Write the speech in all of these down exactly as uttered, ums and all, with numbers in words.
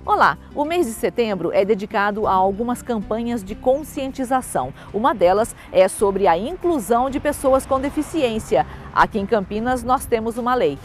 Olá, o mês de setembro é dedicado a algumas campanhas de conscientização. Uma delas é sobre a inclusão de pessoas com deficiência. Aqui em Campinas nós temos uma lei.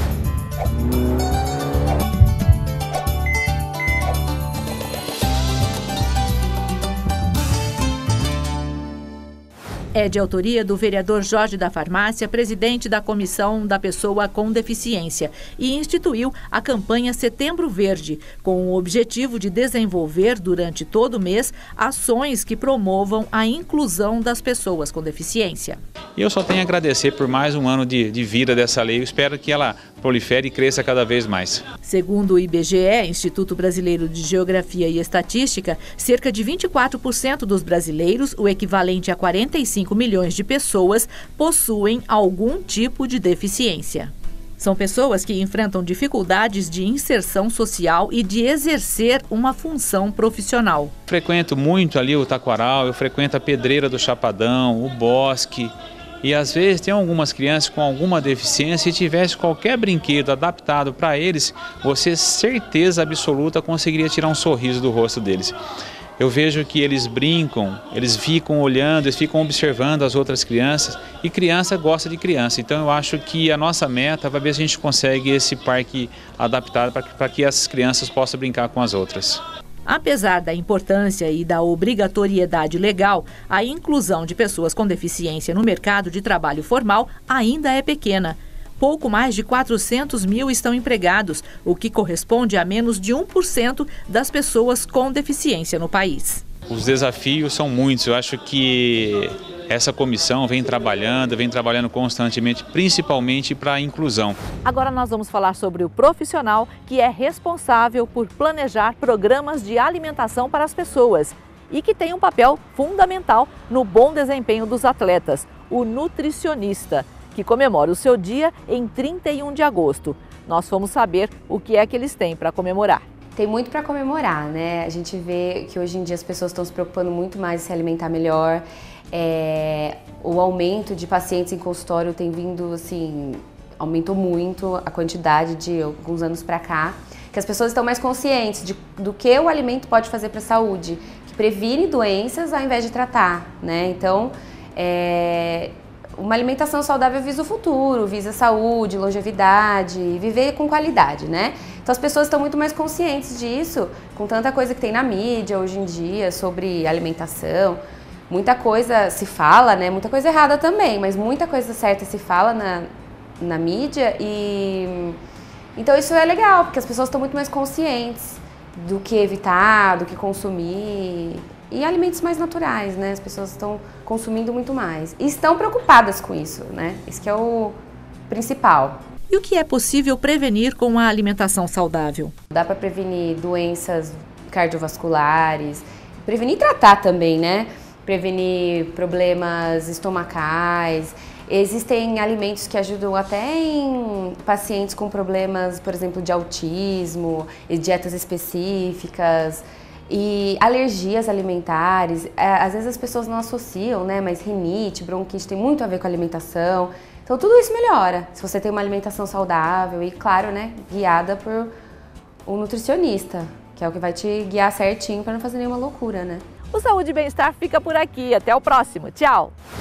É de autoria do vereador Jorge da Farmácia, presidente da Comissão da Pessoa com Deficiência, e instituiu a campanha Setembro Verde, com o objetivo de desenvolver durante todo o mês ações que promovam a inclusão das pessoas com deficiência. E eu só tenho a agradecer por mais um ano de, de vida dessa lei. Eu espero que ela prolifere e cresça cada vez mais. Segundo o I B G E, Instituto Brasileiro de Geografia e Estatística, cerca de vinte e quatro por cento dos brasileiros, o equivalente a quarenta e cinco milhões de pessoas, possuem algum tipo de deficiência. São pessoas que enfrentam dificuldades de inserção social e de exercer uma função profissional. Frequento muito ali o Taquaral, eu frequento a Pedreira do Chapadão, o Bosque. E às vezes tem algumas crianças com alguma deficiência e tivesse qualquer brinquedo adaptado para eles, você certeza absoluta conseguiria tirar um sorriso do rosto deles. Eu vejo que eles brincam, eles ficam olhando, eles ficam observando as outras crianças e criança gosta de criança. Então eu acho que a nossa meta vai ver se a gente consegue esse parque adaptado para que essas crianças possam brincar com as outras. Apesar da importância e da obrigatoriedade legal, a inclusão de pessoas com deficiência no mercado de trabalho formal ainda é pequena. Pouco mais de quatrocentos mil estão empregados, o que corresponde a menos de um por cento das pessoas com deficiência no país. Os desafios são muitos. Eu acho que essa comissão vem trabalhando, vem trabalhando constantemente, principalmente para a inclusão. Agora nós vamos falar sobre o profissional que é responsável por planejar programas de alimentação para as pessoas e que tem um papel fundamental no bom desempenho dos atletas, o nutricionista, que comemora o seu dia em trinta e um de agosto. Nós fomos saber o que é que eles têm para comemorar. Tem muito para comemorar, né? A gente vê que hoje em dia as pessoas estão se preocupando muito mais em se alimentar melhor. É, o aumento de pacientes em consultório tem vindo, assim, aumentou muito a quantidade de alguns anos para cá. Que as pessoas estão mais conscientes de, do que o alimento pode fazer para a saúde, que previne doenças ao invés de tratar, né? Então, é, uma alimentação saudável visa o futuro, visa saúde, longevidade, viver com qualidade, né? Então as pessoas estão muito mais conscientes disso, com tanta coisa que tem na mídia hoje em dia sobre alimentação. Muita coisa se fala, né? Muita coisa errada também, mas muita coisa certa se fala na, na mídia e... Então isso é legal, porque as pessoas estão muito mais conscientes do que evitar, do que consumir. E alimentos mais naturais, né? As pessoas estão consumindo muito mais. E estão preocupadas com isso, né? Isso que é o principal. E o que é possível prevenir com a alimentação saudável? Dá para prevenir doenças cardiovasculares, prevenir e tratar também, né? Prevenir problemas estomacais. Existem alimentos que ajudam até em pacientes com problemas, por exemplo, de autismo, e dietas específicas. E alergias alimentares, às vezes as pessoas não associam, né? Mas rinite, bronquite tem muito a ver com a alimentação. Então tudo isso melhora se você tem uma alimentação saudável e, claro, né, guiada por um nutricionista, que é o que vai te guiar certinho para não fazer nenhuma loucura, né? O Saúde e Bem-Estar fica por aqui. Até o próximo. Tchau!